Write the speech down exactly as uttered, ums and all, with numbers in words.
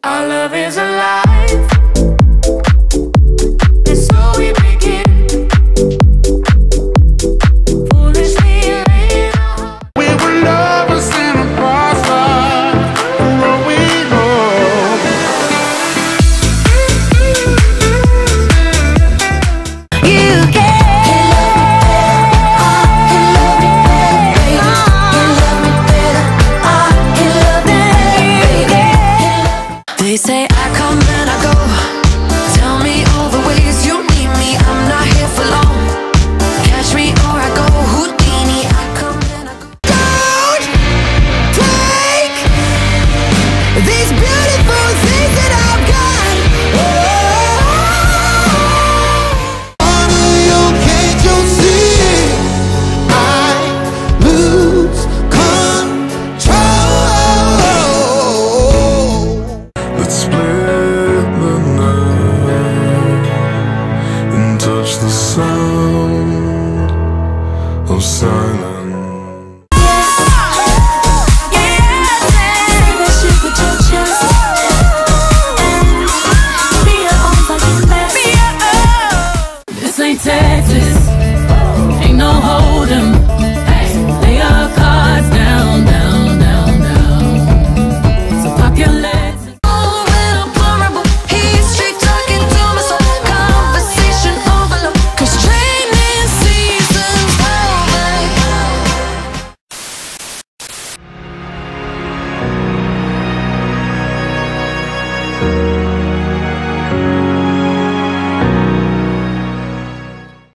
Our love is alive, and so we begin. Foolishly laying our hearts. We were lovers in a crossfire, for all we know. You can. They say